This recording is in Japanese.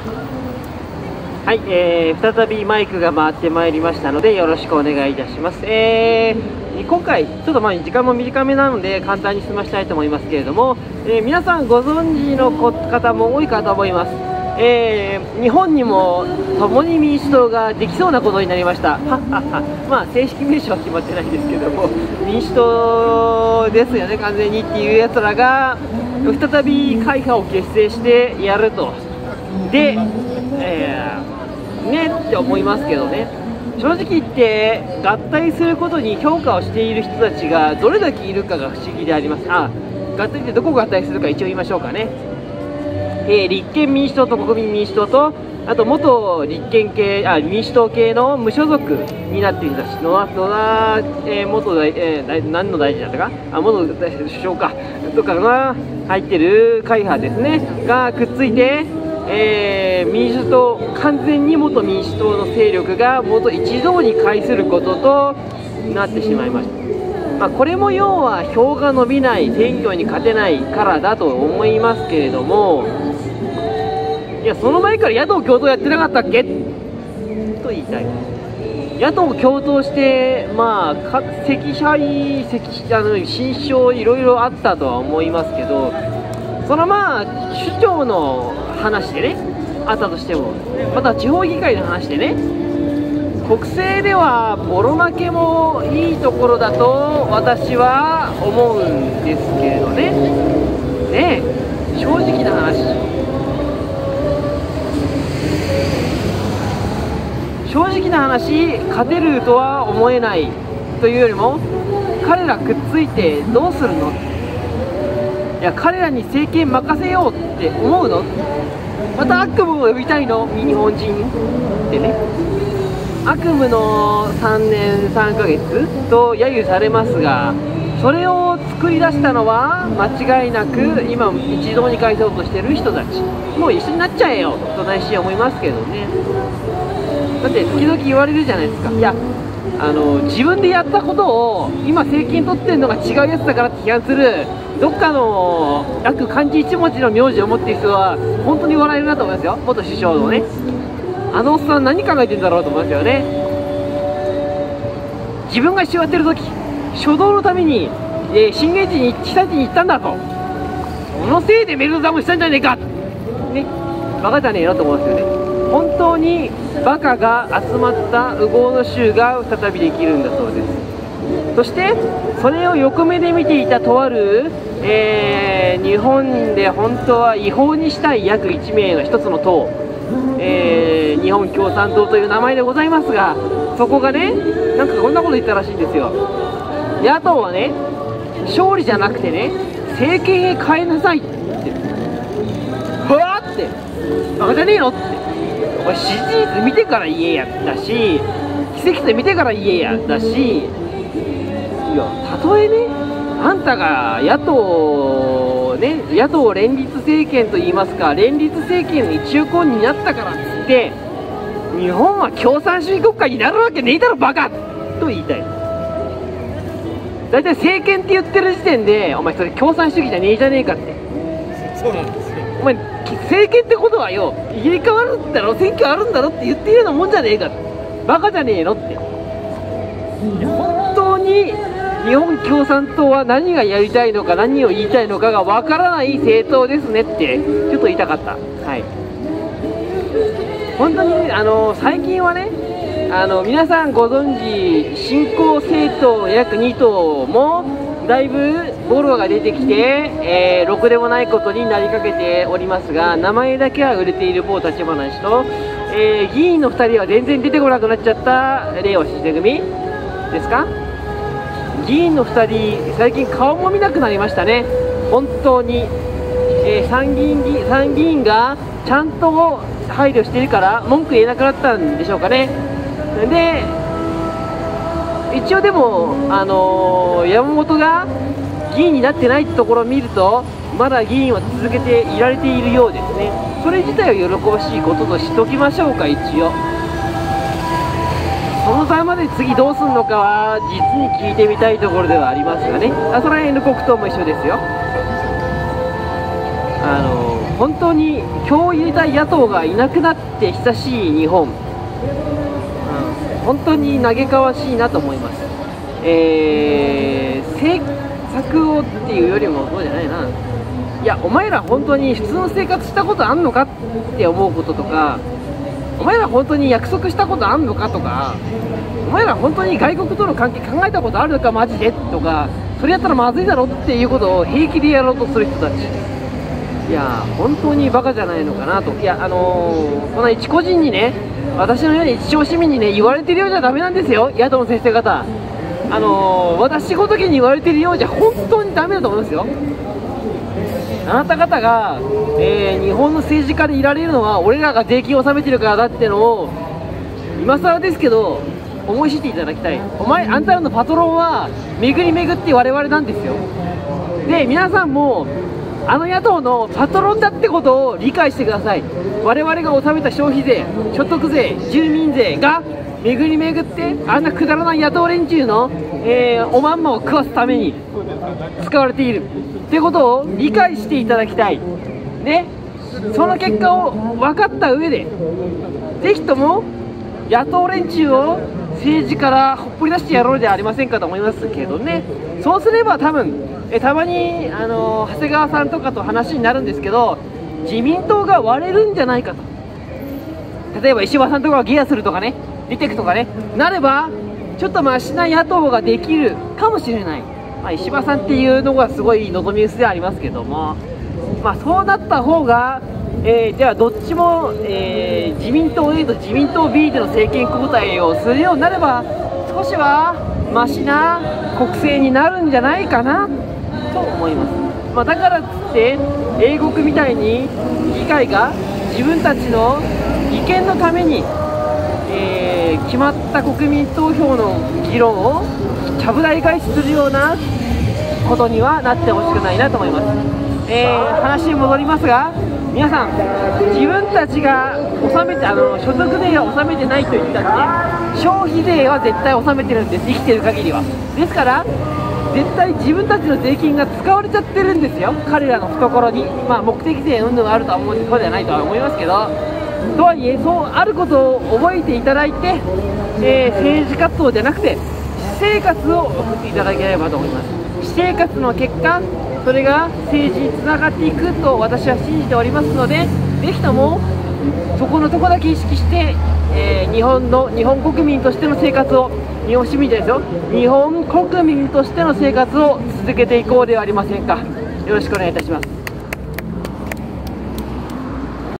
はい、再びマイクが回ってまいりましたのでよろしくお願いいたします。今回ちょっと時間も短めなので簡単に済ましたいと思いますけれども、皆さんご存知の方も多いかと思います。日本にも共に民主党ができそうなことになりました。まあ正式名称は決まってないんですけども、民主党ですよね完全にっていうやつらが再び会派を結成してやると。で、ねって思いますけどね、正直言って合体することに評価をしている人たちがどれだけいるかが不思議であります。合体ってどこが合体するか一応言いましょうかね。立憲民主党と国民民主党と、あと元民主党系の無所属になっている人たち、何の大臣だったか、元首相かとかが入ってる会派ですねがくっついて、民主党、完全に元民主党の勢力が一堂に会することとなってしまいました。これも要は票が伸びない、選挙に勝てないからだと思いますけれども、いやその前から野党共闘やってなかったっけと言いたい。野党共闘して新章いろいろあったとは思いますけど、その首長の話でねあったとしても、また地方議会の話でね、国政ではボロ負けもいいところだと私は思うんですけれどね。ねえ、正直な話、勝てるとは思えないというよりも、彼らくっついてどうするの、いや彼らに政権任せようって思うの、また悪夢を呼びたいの日本人ってね。悪夢の3年3ヶ月と揶揄されますが、それを作り出したのは間違いなく今一堂に会そうとしてる人たち。もう一緒になっちゃえよと内心思いますけどね。だって時々言われるじゃないですか。いや自分でやったことを今政権取ってるのが違うやつだからって批判するどっかの漢字一文字の名字を持っている人は本当に笑えるなと思いますよ。元首相のね、あのおっさん何考えてんだろうと思いますよね。自分が一緒やってる時、初動のために、震源地に被災地に行ったんだと、そのせいでメルトダウンしたんじゃねえかね、バカじゃねえよと思いますよね。本当にバカが集まった烏合の衆が再びできるんだそうです。そしてそれを横目で見ていたとある、日本で本当は違法にしたい約1名の一つの党、日本共産党という名前でございますが、そこがねなんかこんなこと言ったらしいんですよ。野党はね勝利じゃなくてね政権へ変えなさいって、うわーってバカじゃねえのって、これ支持率見てから言えやだし、奇跡で見てから言えやだし、いやたとえねあんたが野党連立政権といいますか、連立政権の一翼になったからっつって日本は共産主義国家になるわけねえだろバカと言いたい。だいたい政権って言ってる時点でお前それ共産主義じゃねえじゃねえかって。 そうなんですよ。 お前政権ってことはよ入れ替わるんだろ、選挙あるんだろって言ってるようなもんじゃねえか、バカじゃねえのって。いや本当に日本共産党は何がやりたいのか何を言いたいのかがわからない政党ですねってちょっと言いたかった。はい、本当に最近はね皆さんご存知新興政党約2党もだいぶボロが出てきて、ろくでもないことになりかけておりますが、名前だけは売れている某立花氏と、議員の2人は全然出てこなくなっちゃった令和新選組ですか。議員の2人最近顔も見なくなりましたね本当に。参議院がちゃんと配慮しているから文句言えなくなったんでしょうかね。で一応でも、山本が議員になってないところを見るとまだ議員は続けていられているようですね。それ自体は喜ばしいこととしておきましょうか。一応その際まで次どうするのかは実に聞いてみたいところではありますがね。それは N 国党も一緒ですよ。 本当に票を入れたい野党がいなくなって久しい日本、本当に嘆かわしいなと思います。政策をっていうよりもそうじゃないな、いやお前ら本当に普通の生活したことあんのかって思うこととか、お前ら本当に約束したことあんのかとか、お前ら本当に外国との関係考えたことあるのかマジでとか、それやったらまずいだろっていうことを平気でやろうとする人たち、いや本当にバカじゃないのかなと。いやこの一個人にね、私のように一生市民にね言われてるようじゃダメなんですよ、野党の先生方。私ごときに言われてるようじゃ本当にダメだと思いますよ。あなた方が、日本の政治家でいられるのは俺らが税金を納めてるからだってのを今更ですけど思い知っていただきたい。あんたらのパトロンは巡り巡って我々なんですよ。で皆さんもあの野党のパトロンだってことを理解してください。我々が納めた消費税、所得税、住民税が巡り巡ってあんなくだらない野党連中の、おまんまを食わすために使われているってことを理解していただきたいね。その結果を分かった上でぜひとも野党連中を政治からほっぽり出してやろうじゃありませんかと思いますけどね。そうすれば多分たまに長谷川さんとかと話になるんですけど、自民党が割れるんじゃないかと。例えば石破さんとかがギアするとかね、出てくとかねなればちょっとマシな野党ができるかもしれない。石破さんっていうのがすごい望み薄ではありますけども、そうなった方が、じゃあどっちも、自民党 A と自民党 B での政権交代をするようになれば少しはマシな国政になるんじゃないかなと思います。だからっつって英国みたいに議会が自分たちの利権のために、決まった国民投票の議論をちゃぶ台返しするようなことにはなってほしくないなと思います。話に戻りますが、皆さん自分たちが納めて所得税は納めてないと言ったって消費税は絶対納めてるんです、生きてる限りは。ですから絶対自分たちの税金が使われちゃってるんですよ、彼らの懐に。目的税云々はあるとは思う、そうではないとは思いますけど、とはいえそうあることを覚えていただいて、政治活動じゃなくて私生活を送っていただければと思います。私生活の結果それが政治につながっていくと私は信じておりますので、ぜひともそこのとこだけ意識して、日本国民としての生活を、日本市民ですよ、日本国民としての生活を続けていこうではありませんか。よろしくお願いいたします。